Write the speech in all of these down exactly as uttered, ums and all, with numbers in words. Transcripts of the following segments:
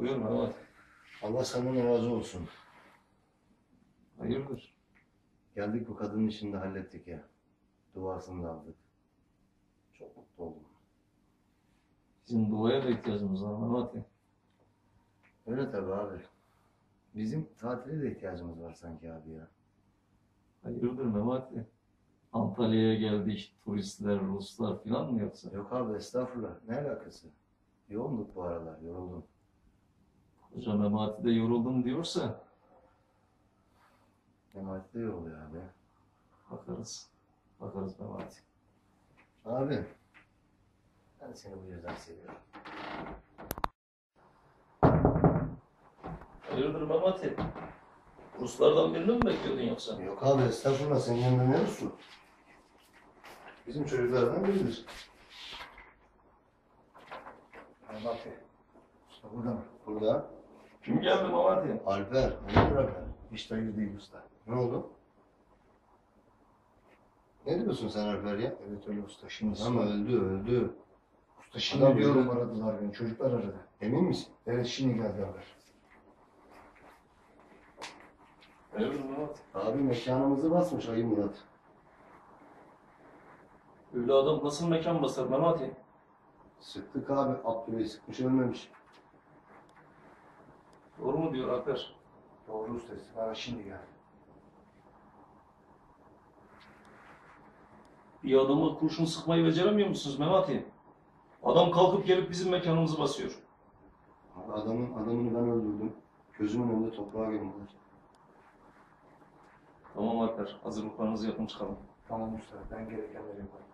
Buyur Mehmet. Allah senden razı olsun. Hayırdır? Geldik bu kadının işini de hallettik ya. Duasını da aldık. Çok mutlu oldum. Bizim duaya da ihtiyacımız var Mehmet. Öyle tabii abi. Bizim tatile de ihtiyacımız var sanki abi ya. Hayırdır Mehmet? Antalya'ya geldik, turistler, Ruslar falan mı yoksa? Yok abi estağfurullah. Ne alakası? Yoğunduk bu aralar. Yoruldum. Hoca Mehmet'i de yoruldum diyorsa Mehmet de yoruluyor abi. bakarız. Bakarız Mehmet. Abi. Ben seni bu yüzden seviyorum. Hayırdır Mehmet? Ruslardan birini mi bekliyordun yoksa? Yok abi estağfurullah. Senin yanında ne olsun? Bizim çocuklardan biridir. Mehmet. Usta burada mı? Burada. Kim geldi Mehmet? Alper. Nedir Alper? Hiç hayır değil usta. Ne oldu? Ne diyorsun sen Alper ya? Evet öyle usta şimdi. Ama öldü öldü. Usta şimdi Adam diyorum öldü. aradılar beni. Çocuklar aradı. Emin misin? Evet şimdi geldi haber. Hayırdır Mehmet? Abi mekanımızı basmış Ayı Murat. Öyle adam nasıl mekan basar Mehmet? Sıktık abi. Abdüley'i sıkmış ölmemiş. Doğru mu diyor Alper? Doğru usta. Bana şimdi geldi. Bir adama kurşun sıkmayı beceremiyor musunuz Mehmet? Adam kalkıp gelip bizim mekanımızı basıyor. Abi adamın adamını ben öldürdüm. Gözümün önünde toprağa gömdüler. Tamam Alper, hazırlıklarınızı yapın çıkalım. Tamam usta. Ben gerekenleri yaparım.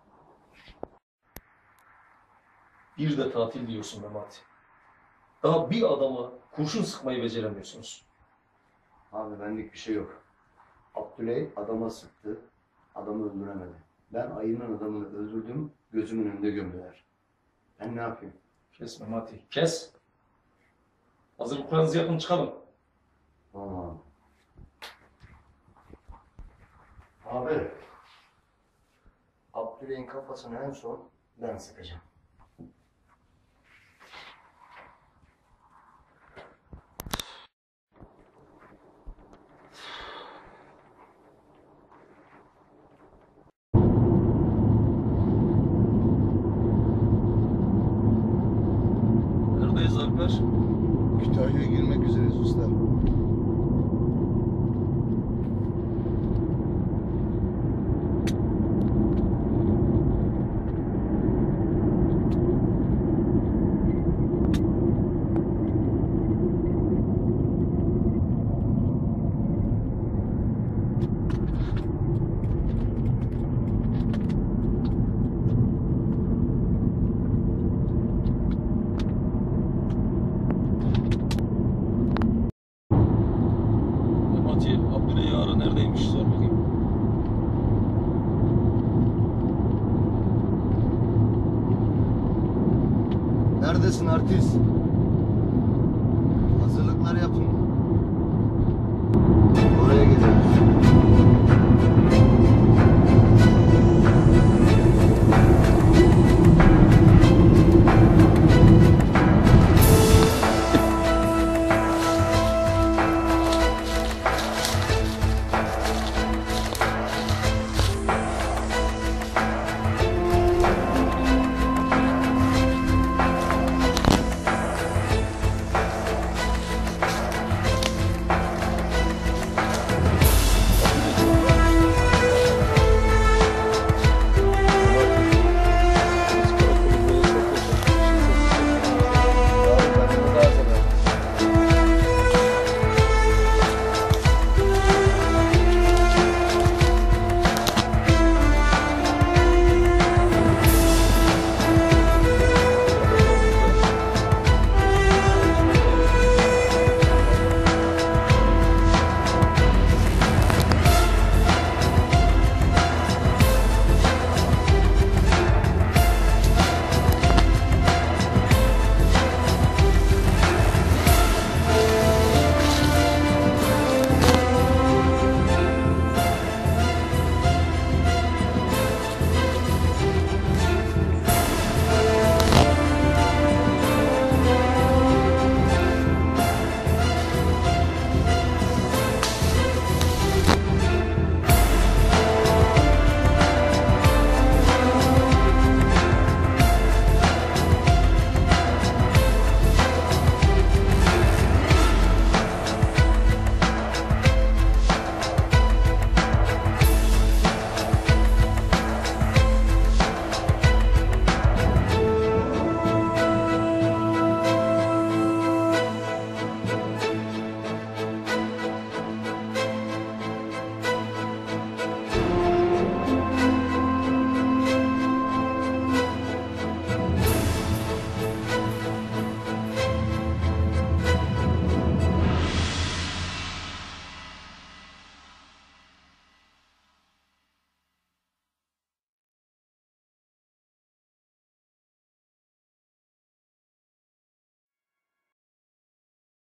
Bir de tatil diyorsun Mehmet. Daha bir adama kurşun sıkmayı beceremiyorsunuz. Abi benlik bir şey yok. Abdüley adama sıktı. Adamı öldüremedi. Ben Ayı'nın adamını öldürdüm. Gözümün önünde gömdüler. Ben ne yapayım? Kes Mehmet, kes. Hazırlıklarınızı yapın çıkalım. Tamam. Abi. Abdüley'in kafasını en son ben sıkacağım. Neredeyiz Alper? Kütahya'ya girmek üzereyiz usta. Mehmet, Abdüley ara neredeymiş sor bakayım. Neredesin artist? Hazırlıklar yapın.